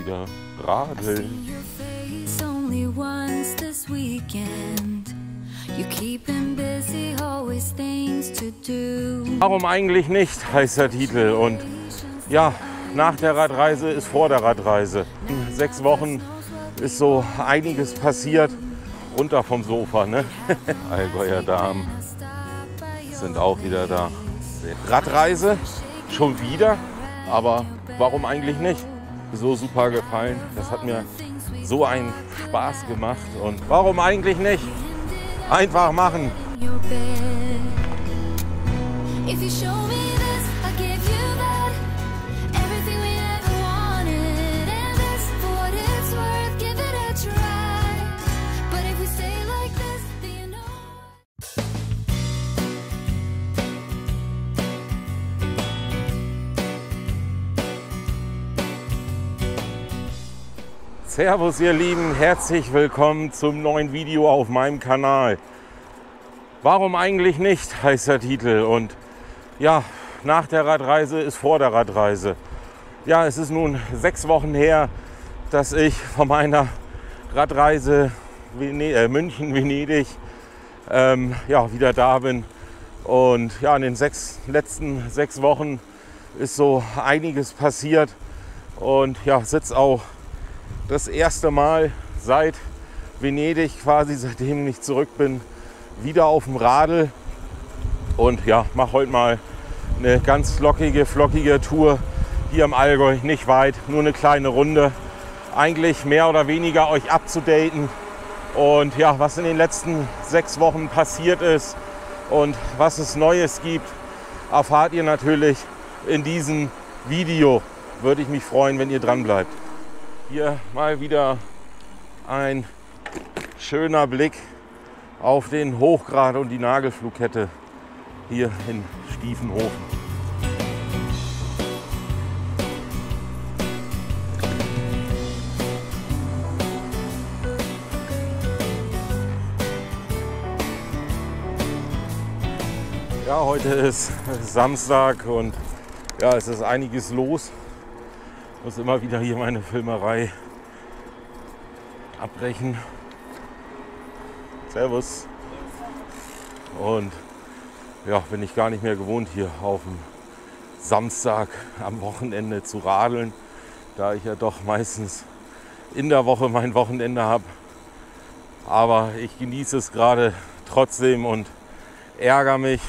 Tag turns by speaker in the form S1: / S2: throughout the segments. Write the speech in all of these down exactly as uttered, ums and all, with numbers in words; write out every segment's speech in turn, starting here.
S1: wieder radeln. Warum eigentlich nicht, heißt der Titel. Und ja, nach der Radreise ist vor der Radreise. In sechs Wochen ist so einiges passiert. Runter vom Sofa, ne? Allgäuer Damen sind auch wieder da. Radreise, schon wieder, aber warum eigentlich nicht? So super gefallen, das hat mir so einen Spaß gemacht und warum eigentlich nicht? Einfach machen! Servus ihr Lieben, herzlich willkommen zum neuen Video auf meinem Kanal. Warum eigentlich nicht, heißt der Titel. Und ja, nach der Radreise ist vor der Radreise. Ja, es ist nun sechs Wochen her, dass ich von meiner Radreise Vene äh, München-Venedig ähm, ja, wieder da bin. Und ja, in den sechs, letzten sechs Wochen ist so einiges passiert. Und ja, sitze auch das erste Mal seit Venedig, quasi seitdem ich zurück bin, wieder auf dem Radl. Und ja, mache heute mal eine ganz lockige, flockige Tour hier im Allgäu, nicht weit, nur eine kleine Runde. Eigentlich mehr oder weniger euch abzudaten und ja, was in den letzten sechs Wochen passiert ist und was es Neues gibt, erfahrt ihr natürlich in diesem Video. Würde ich mich freuen, wenn ihr dran bleibt. Hier mal wieder ein schöner Blick auf den Hochgrat und die Nagelflugkette hier in Stiefenhofen. Ja, heute ist Samstag und ja, es ist einiges los. Ich muss immer wieder hier meine Filmerei abbrechen. Servus. Und ja, bin ich gar nicht mehr gewohnt, hier auf dem Samstag am Wochenende zu radeln, da ich ja doch meistens in der Woche mein Wochenende habe. Aber ich genieße es gerade trotzdem und ärgere mich,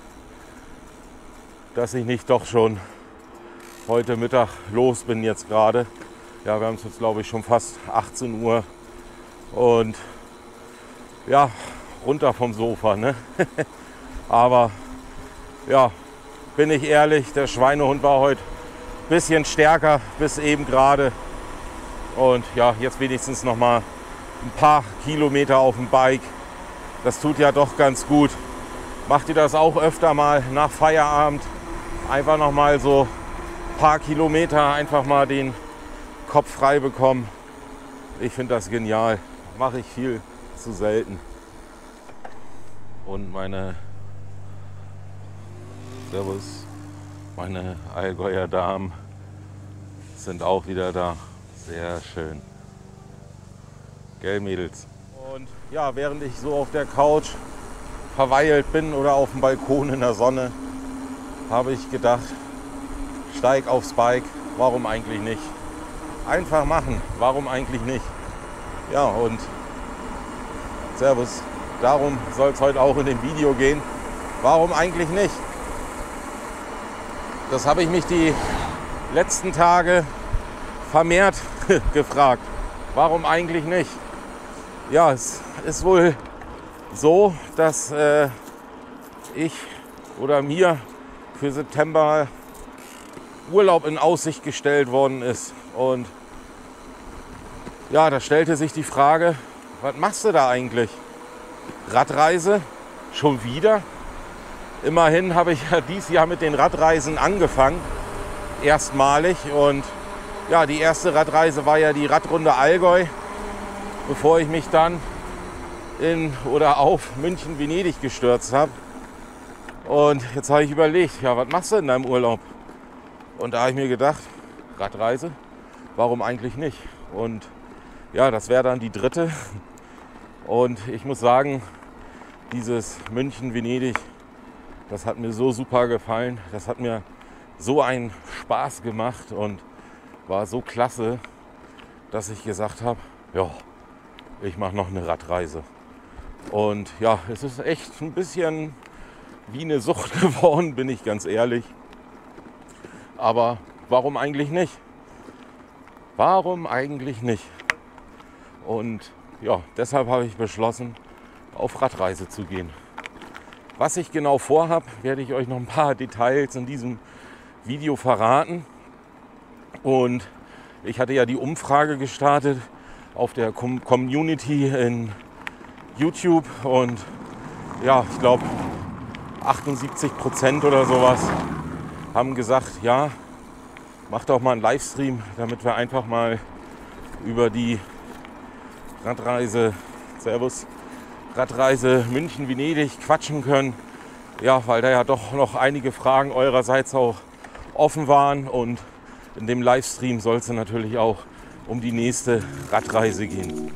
S1: dass ich nicht doch schon heute Mittag los bin jetzt gerade. Ja, wir haben es jetzt glaube ich schon fast achtzehn Uhr und ja, runter vom Sofa, ne? Aber ja, bin ich ehrlich, der Schweinehund war heute ein bisschen stärker bis eben gerade. Und ja, jetzt wenigstens noch mal ein paar Kilometer auf dem Bike. Das tut ja doch ganz gut. Macht ihr das auch öfter mal nach Feierabend? Einfach noch mal so paar Kilometer einfach mal den Kopf frei bekommen. Ich finde das genial. Mache ich viel zu selten. Und meine Servus, meine Allgäuer Damen sind auch wieder da. Sehr schön. Gell, Mädels? Und ja, während ich so auf der Couch verweilt bin oder auf dem Balkon in der Sonne, habe ich gedacht, steig aufs Bike, warum eigentlich nicht? Einfach machen, warum eigentlich nicht? Ja, und Servus, darum soll es heute auch in dem Video gehen. Warum eigentlich nicht? Das habe ich mich die letzten Tage vermehrt gefragt. Warum eigentlich nicht? Ja, es ist wohl so, dass äh, ich oder mir für September Urlaub in Aussicht gestellt worden ist. Und ja, da stellte sich die Frage, was machst du da eigentlich? Radreise? Schon wieder? Immerhin habe ich ja dieses Jahr mit den Radreisen angefangen, erstmalig. Und ja, die erste Radreise war ja die Radrunde Allgäu, bevor ich mich dann in oder auf München-Venedig gestürzt habe. Und jetzt habe ich überlegt, ja, was machst du in deinem Urlaub? Und da habe ich mir gedacht, Radreise, warum eigentlich nicht? Und ja, das wäre dann die dritte. Und ich muss sagen, dieses München-Venedig, das hat mir so super gefallen. Das hat mir so einen Spaß gemacht und war so klasse, dass ich gesagt habe, ja, ich mache noch eine Radreise. Und ja, es ist echt ein bisschen wie eine Sucht geworden, bin ich ganz ehrlich. Aber warum eigentlich nicht? Warum eigentlich nicht? Und ja, deshalb habe ich beschlossen, auf Radreise zu gehen. Was ich genau vorhabe, werde ich euch noch ein paar Details in diesem Video verraten. Und ich hatte ja die Umfrage gestartet auf der Community in YouTube und ja, ich glaube achtundsiebzig Prozent oder sowas haben gesagt, ja, mach doch mal einen Livestream, damit wir einfach mal über die Radreise, Servus, Radreise München-Venedig quatschen können. Ja, weil da ja doch noch einige Fragen eurerseits auch offen waren und in dem Livestream soll es natürlich auch um die nächste Radreise gehen.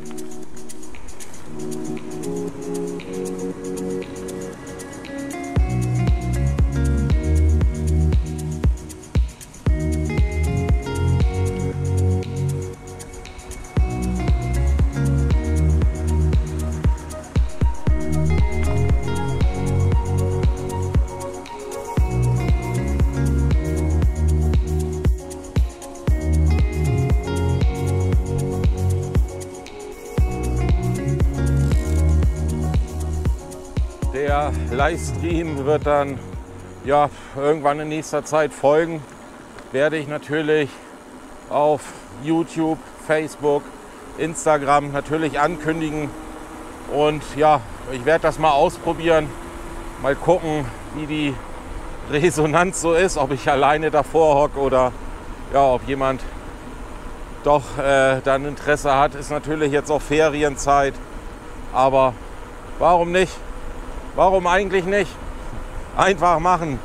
S1: Der Livestream wird dann ja, irgendwann in nächster Zeit folgen. Werde ich natürlich auf YouTube, Facebook, Instagram natürlich ankündigen. Und ja, ich werde das mal ausprobieren. Mal gucken, wie die Resonanz so ist. Ob ich alleine davor hocke oder ja, ob jemand doch äh, dann Interesse hat. Ist natürlich jetzt auch Ferienzeit. Aber warum nicht? Warum eigentlich nicht? Einfach machen.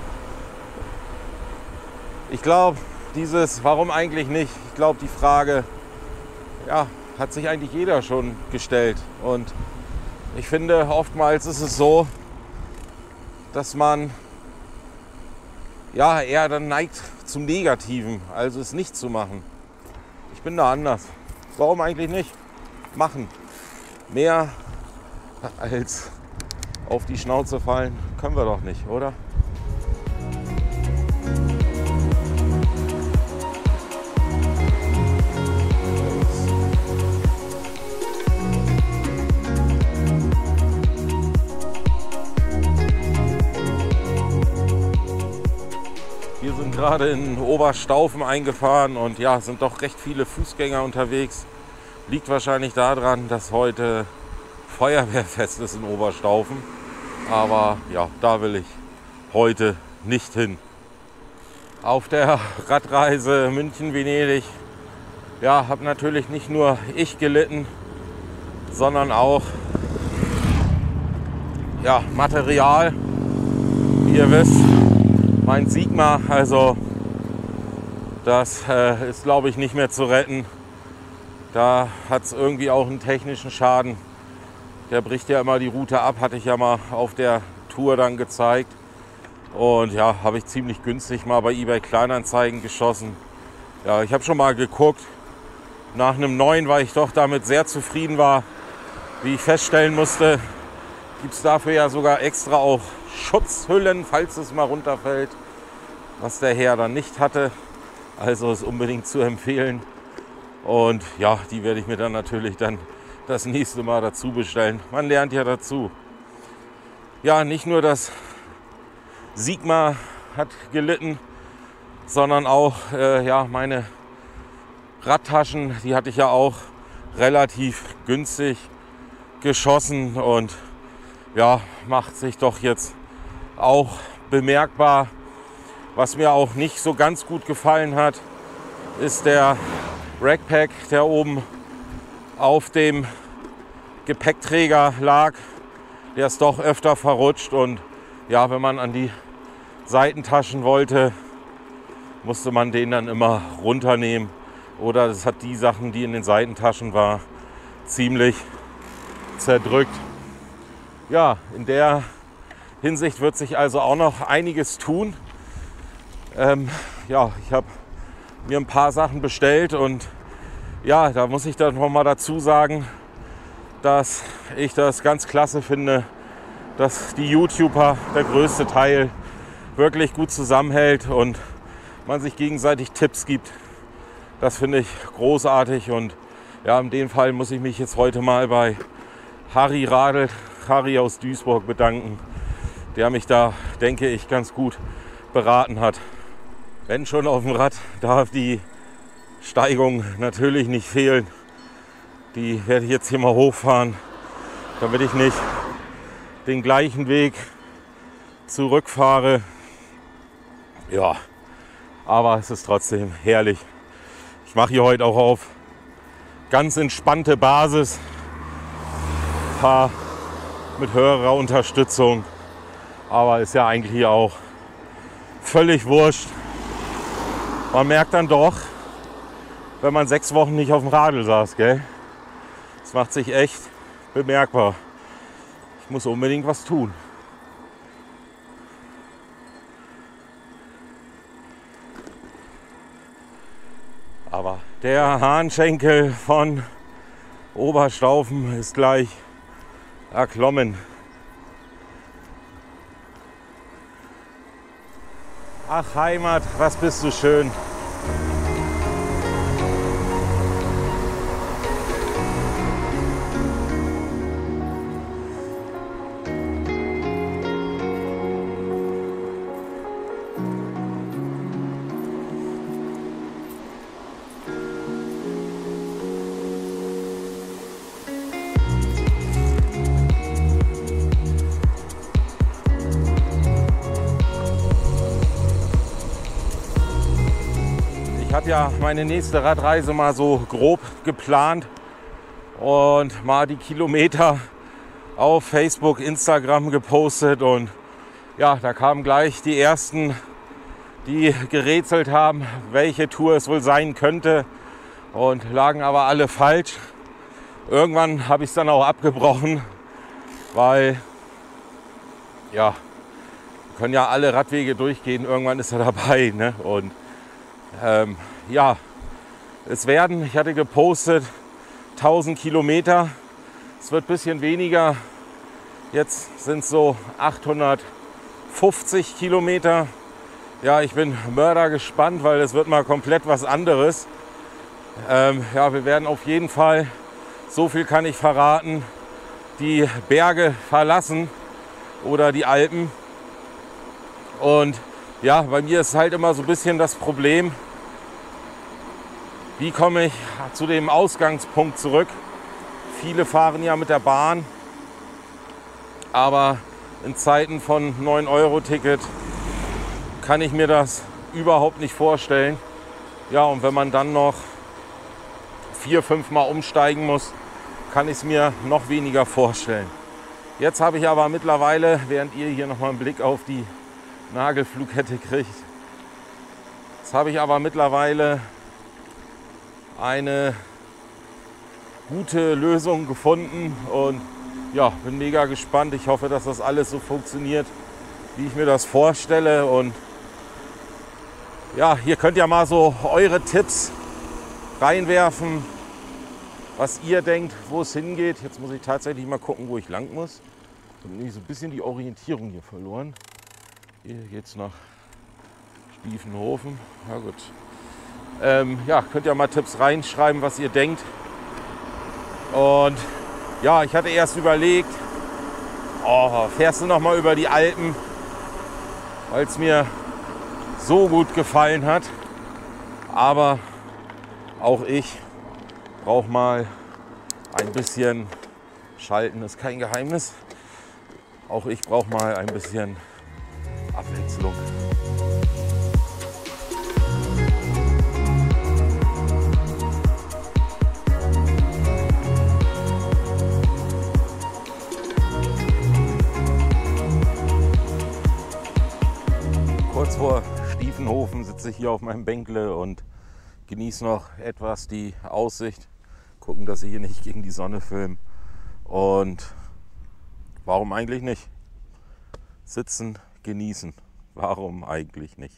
S1: Ich glaube, dieses warum eigentlich nicht, ich glaube, die Frage, ja, hat sich eigentlich jeder schon gestellt. Und ich finde, oftmals ist es so, dass man ja eher dann neigt zum Negativen, also es nicht zu machen. Ich bin da anders. Warum eigentlich nicht? Machen. Mehr als auf die Schnauze fallen können wir doch nicht, oder? Wir sind gerade in Oberstaufen eingefahren und ja, sind doch recht viele Fußgänger unterwegs. Liegt wahrscheinlich daran, dass heute Feuerwehrfest ist in Oberstaufen. Aber ja, da will ich heute nicht hin. Auf der Radreise München-Venedig ja, habe natürlich nicht nur ich gelitten, sondern auch ja, Material. Wie ihr wisst, mein Sigma, also das äh, ist glaube ich nicht mehr zu retten. Da hat es irgendwie auch einen technischen Schaden. Der bricht ja immer die Route ab, hatte ich ja mal auf der Tour dann gezeigt. Und ja, habe ich ziemlich günstig mal bei eBay Kleinanzeigen geschossen. Ja, ich habe schon mal geguckt nach einem neuen, weil ich doch damit sehr zufrieden war. Wie ich feststellen musste, gibt es dafür ja sogar extra auch Schutzhüllen, falls es mal runterfällt, was der Herr dann nicht hatte. Also ist unbedingt zu empfehlen. Und ja, die werde ich mir dann natürlich dann das nächste Mal dazu bestellen. Man lernt ja dazu. Ja, nicht nur das Sigma hat gelitten, sondern auch äh, ja, meine Radtaschen, die hatte ich ja auch relativ günstig geschossen und ja, macht sich doch jetzt auch bemerkbar. Was mir auch nicht so ganz gut gefallen hat, ist der Rackpack, der oben auf dem Gepäckträger lag. Der ist doch öfter verrutscht und ja, wenn man an die Seitentaschen wollte, musste man den dann immer runternehmen. oder es hat die Sachen, die in den Seitentaschen waren, ziemlich zerdrückt. Ja, in der Hinsicht wird sich also auch noch einiges tun. Ähm, ja, ich habe mir ein paar Sachen bestellt und ja, da muss ich dann noch mal dazu sagen, dass ich das ganz klasse finde, dass die YouTuber, der größte Teil, wirklich gut zusammenhält und man sich gegenseitig Tipps gibt. Das finde ich großartig und ja, in dem Fall muss ich mich jetzt heute mal bei Harry Radl, Harry aus Duisburg bedanken, der mich da, denke ich, ganz gut beraten hat. Wenn schon auf dem Rad, darf die Steigung natürlich nicht fehlen. Die werde ich jetzt hier mal hochfahren, damit ich nicht den gleichen Weg zurückfahre. Ja, aber es ist trotzdem herrlich. Ich mache hier heute auch auf ganz entspannte Basis, fahre mit höherer Unterstützung, aber ist ja eigentlich hier auch völlig wurscht. Man merkt dann doch, wenn man sechs Wochen nicht auf dem Radl saß, gell? Das macht sich echt bemerkbar. Ich muss unbedingt was tun. Aber der Hahnschenkel von Oberstaufen ist gleich erklommen. Ach Heimat, was bist du schön. Ich habe ja meine nächste Radreise mal so grob geplant und mal die Kilometer auf Facebook, Instagram gepostet und ja, da kamen gleich die ersten, die gerätselt haben, welche Tour es wohl sein könnte und lagen aber alle falsch. Irgendwann habe ich es dann auch abgebrochen, weil ja, wir können ja alle Radwege durchgehen, irgendwann ist er dabei, ne? Und Ähm, ja, es werden, ich hatte gepostet, tausend Kilometer. Es wird ein bisschen weniger. Jetzt sind es so achthundertfünfzig Kilometer. Ja, ich bin mördergespannt, weil es wird mal komplett was anderes. Ähm, ja, wir werden auf jeden Fall, so viel kann ich verraten, die Berge verlassen oder die Alpen. Und ja, bei mir ist halt immer so ein bisschen das Problem, wie komme ich zu dem Ausgangspunkt zurück. Viele fahren ja mit der Bahn, aber in Zeiten von neun Euro Ticket kann ich mir das überhaupt nicht vorstellen. Ja, und wenn man dann noch vier, fünf Mal umsteigen muss, kann ich es mir noch weniger vorstellen. Jetzt habe ich aber mittlerweile, während ihr hier nochmal einen Blick auf die Nagelflughette kriegt. Jetzt habe ich aber mittlerweile eine gute Lösung gefunden und ja, bin mega gespannt. Ich hoffe, dass das alles so funktioniert, wie ich mir das vorstelle. Und ja, hier könnt ihr mal so eure Tipps reinwerfen, was ihr denkt, wo es hingeht. Jetzt muss ich tatsächlich mal gucken, wo ich lang muss. Ich habe nämlich so ein bisschen die Orientierung hier verloren. Hier geht's nach Stiefenhofen. Ja gut. Ähm, ja, könnt ihr mal Tipps reinschreiben, was ihr denkt. Und ja, ich hatte erst überlegt, oh, fährst du noch mal über die Alpen, weil es mir so gut gefallen hat. Aber auch ich brauche mal ein bisschen Schalten, ist kein Geheimnis. Auch ich brauche mal ein bisschen Abwechslung. Kurz vor Stiefenhofen sitze ich hier auf meinem Bänkle und genieße noch etwas die Aussicht, gucken, dass ich hier nicht gegen die Sonne filme. Und warum eigentlich nicht? Sitzen, genießen. Warum eigentlich nicht?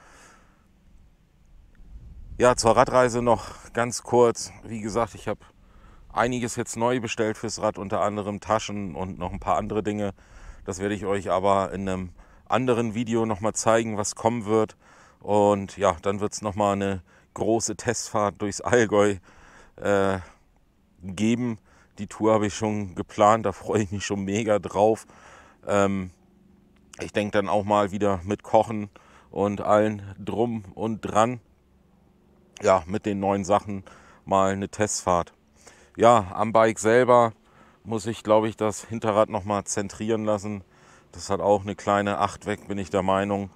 S1: Ja, zur Radreise noch ganz kurz. Wie gesagt, ich habe einiges jetzt neu bestellt fürs Rad, unter anderem Taschen und noch ein paar andere Dinge. Das werde ich euch aber in einem anderen Video nochmal zeigen, was kommen wird. Und ja, dann wird es nochmal eine große Testfahrt durchs Allgäu äh, geben. Die Tour habe ich schon geplant, da freue ich mich schon mega drauf. Ähm, ich denke dann auch mal wieder mit Kochen und allen drum und dran. Ja, mit den neuen Sachen mal eine Testfahrt. Ja, am Bike selber muss ich, glaube ich, das Hinterrad nochmal zentrieren lassen. Das hat auch eine kleine acht weg, bin ich der Meinung.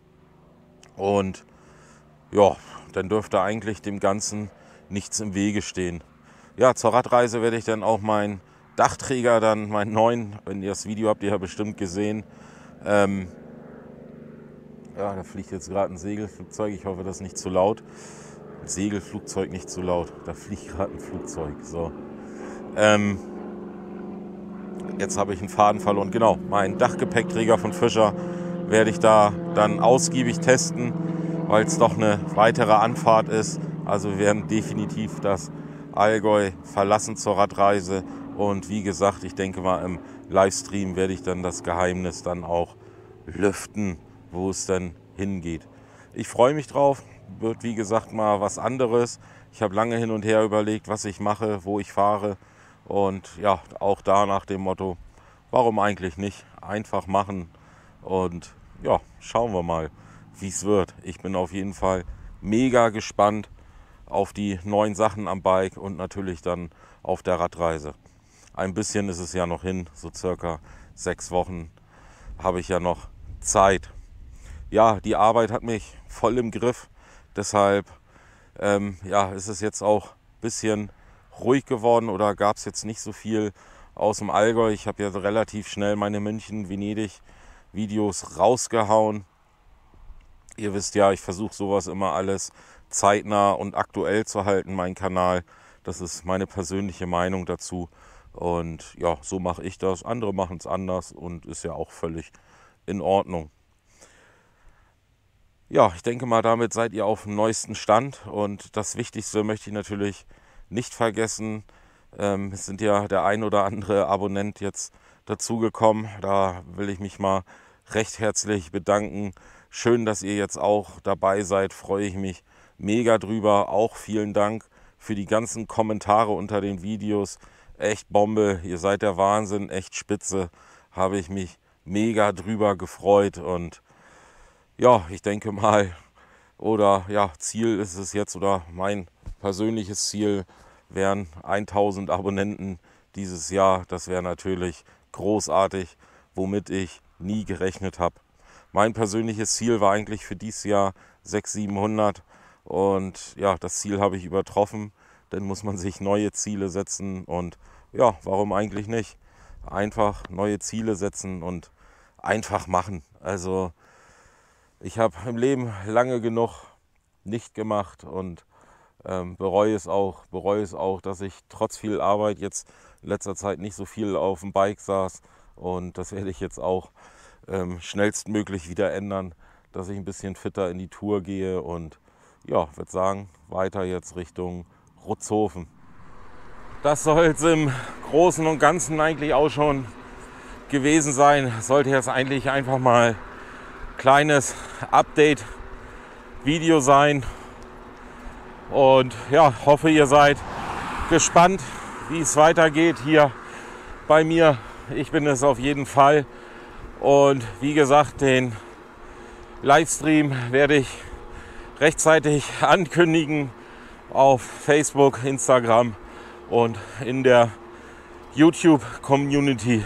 S1: Und ja, dann dürfte eigentlich dem Ganzen nichts im Wege stehen. Ja, zur Radreise werde ich dann auch meinen Dachträger, dann meinen neuen, wenn ihr das Video habt, ihr ja bestimmt gesehen. Ähm, ja, da fliegt jetzt gerade ein Segelflugzeug, ich hoffe, das ist nicht zu laut. Ein Segelflugzeug nicht zu laut, da fliegt gerade ein Flugzeug. So. Ähm, jetzt habe ich einen Faden verloren. Genau, meinen Dachgepäckträger von Fischer werde ich da dann ausgiebig testen, weil es doch eine weitere Anfahrt ist. Also wir werden definitiv das Allgäu verlassen zur Radreise. Und wie gesagt, ich denke mal, im Livestream werde ich dann das Geheimnis dann auch lüften, wo es dann hingeht. Ich freue mich drauf. Wird wie gesagt mal was anderes. Ich habe lange hin und her überlegt, was ich mache, wo ich fahre. Und ja, auch da nach dem Motto, warum eigentlich nicht? Einfach machen. Und ja, schauen wir mal, wie es wird. Ich bin auf jeden Fall mega gespannt auf die neuen Sachen am Bike und natürlich dann auf der Radreise. Ein bisschen ist es ja noch hin, so circa sechs Wochen habe ich ja noch Zeit. Ja, die Arbeit hat mich voll im Griff. Deshalb ähm, ja, ist es jetzt auch ein bisschen ruhig geworden oder gab es jetzt nicht so viel aus dem Allgäu. Ich habe ja relativ schnell meine München-Venedig-Videos rausgehauen. Ihr wisst ja, ich versuche sowas immer alles zeitnah und aktuell zu halten, meinen Kanal. Das ist meine persönliche Meinung dazu. Und ja, so mache ich das. Andere machen es anders und ist ja auch völlig in Ordnung. Ja, ich denke mal, damit seid ihr auf dem neuesten Stand. Und das Wichtigste möchte ich natürlich nicht vergessen. Ähm, es sind ja der ein oder andere Abonnent jetzt dazugekommen. Da will ich mich mal recht herzlich bedanken. Schön, dass ihr jetzt auch dabei seid. Freue ich mich mega drüber. Auch vielen Dank für die ganzen Kommentare unter den Videos. Echt Bombe. Ihr seid der Wahnsinn. Echt spitze. Habe ich mich mega drüber gefreut. Und ja, ich denke mal, oder ja, Ziel ist es jetzt, oder mein persönliches Ziel wären tausend Abonnenten dieses Jahr. Das wäre natürlich großartig, womit ich nie gerechnet habe. Mein persönliches Ziel war eigentlich für dieses Jahr sechshundert, siebenhundert und ja, das Ziel habe ich übertroffen. Dann muss man sich neue Ziele setzen und ja, warum eigentlich nicht? Einfach neue Ziele setzen und einfach machen. Also ich habe im Leben lange genug nicht gemacht und ähm, bereue es auch, bereue es auch, dass ich trotz viel Arbeit jetzt in letzter Zeit nicht so viel auf dem Bike saß. Und das werde ich jetzt auch ähm, schnellstmöglich wieder ändern, dass ich ein bisschen fitter in die Tour gehe und ja, würde sagen, weiter jetzt Richtung Rutzhofen. Das soll es im Großen und Ganzen eigentlich auch schon gewesen sein. Sollte jetzt eigentlich einfach mal kleines Update-Video sein. Und ja, hoffe, ihr seid gespannt, wie es weitergeht hier bei mir. Ich bin es auf jeden Fall. Und wie gesagt, den Livestream werde ich rechtzeitig ankündigen auf Facebook, Instagram und in der YouTube-Community.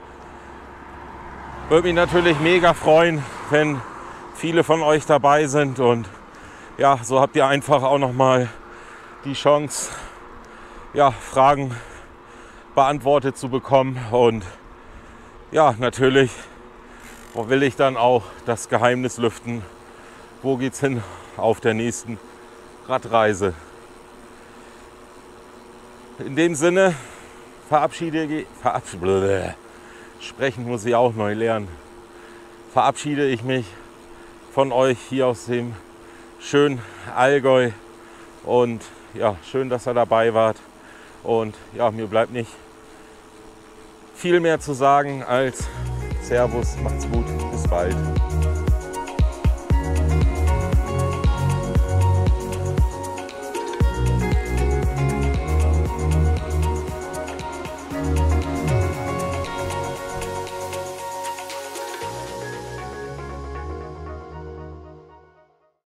S1: Würde mich natürlich mega freuen, wenn viele von euch dabei sind. Und ja, so habt ihr einfach auch noch mal die Chance, ja, Fragen beantwortet zu bekommen. Und ja, natürlich will ich dann auch das Geheimnis lüften. Wo geht's hin auf der nächsten Radreise. In dem Sinne verabschiede, verabschiede sprechen muss ich auch neu lernen. Verabschiede ich mich von euch hier aus dem schönen Allgäu und ja, schön, dass ihr dabei wart. Und ja, mir bleibt nicht viel mehr zu sagen als Servus, macht's gut, bis bald.